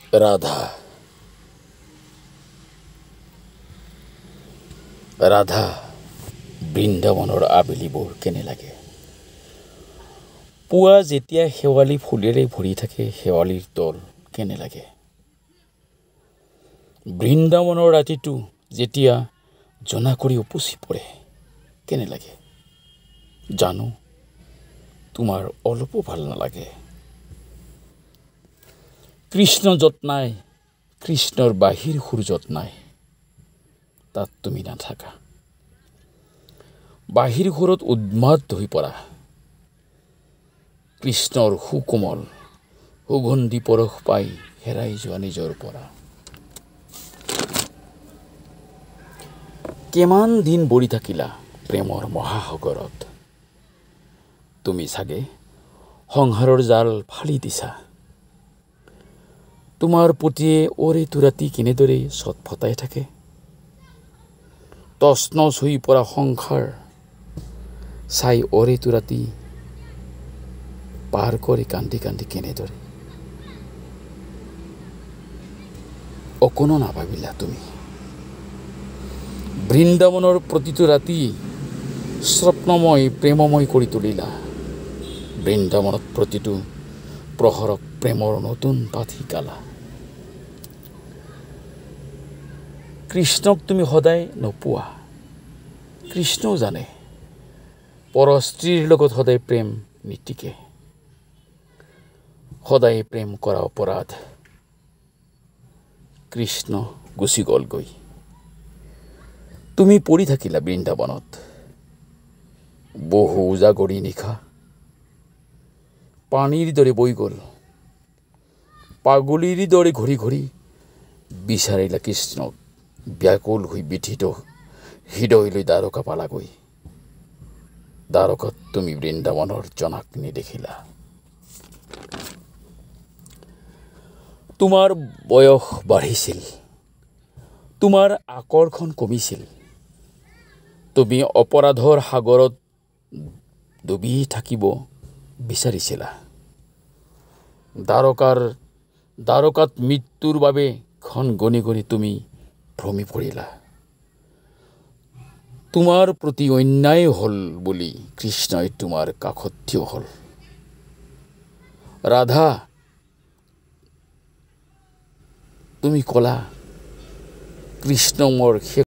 राधा राधा বৃন্দাবনৰ আবেলিবোৰ কেনে লাগে পুৱা যেতিয়া শেৱালি ফুলেৰে ভৰি থাকে শেৱালিৰ তল কেনে লাগে বৃন্দাবনৰ ৰাতিটো যেতিয়া জনা কৰি উপচি পৰে কেনে লাগে জানো তোমাৰ অলপো ভাল নালাগে কৃষ্ণ যত নাই কৃষ্ণৰ বাহিৰ সুৰজত নাই তাত তুমি নাথাকা বাহিৰ সুৰত উন্মাদ হৈ পৰা কৃষ্ণৰ সুকোমল সুগন্ধি পৰশ পাই হেৰাই যোৱা নিজৰ পৰা কিমান দিন বৰি থাকিলা প্ৰেমৰ মহাসাগৰত তুমি চাগে সংহাৰৰ জাল ফালি দিছা তোমাৰ পতিয়ে ওৰে তুৰাতি কিনেদৰে ছটফটাই থাকে তছনছ হৈ পৰা সংসাৰ চাই ওৰে তুৰাতি পাৰ কৰি কান্দি কান্দি কেনেদৰে অকণো নাভাবিলা তুমি বৃন্দাবনৰ প্ৰতিটো ৰাতি স্বপ্নময় প্ৰেমময় কৰি তুলিলা বৃন্দাবনত প্ৰতিটো প্ৰহৰক প্ৰেমৰ নতুন পাঠ শিকালা কৃষ্ণক তুমি সদায় নোপোৱা কৃষ্ণও জানে পৰ স্ত্ৰীৰ লগত সদায় প্ৰেম নীতিকে সদায় প্ৰেম কৰা অপৰাধ কৃষ্ণ গুচি গলগৈ তুমি পৰি থাকিলা বৃন্দাবনত বহু জাগৰি নিশা পানীৰ দৰে বৈ গল পাগলীৰ দৰে ঘূৰি ঘূৰি বিচাৰিলা কৃষ্ণক ব্যাকুল হৈ বিধিত হৃদয়লৈ দ্বাৰকা পালাগৈ দ্বাৰকাত তুমি বৃন্দাবনৰ জনাক নেদেখিলা তোমাৰ বয়স বাঢ়িছিল তোমাৰ আকৰ্ষণ কমিছিল তুমি অপৰাধৰ সাগৰত ডুবি থাকিব বিচাৰিছিলা দ্বাৰকাত মৃত্যুৰ বাবে ক্ষণ গণি গণি তুমি ভ্ৰমি পৰিলা তোমাৰ প্ৰতি অন্যায় হল বুলি কৃষ্ণই তোমাৰ কাষত থিয় হল ৰাধা তুমি কলা কৃষ্ণ মোৰ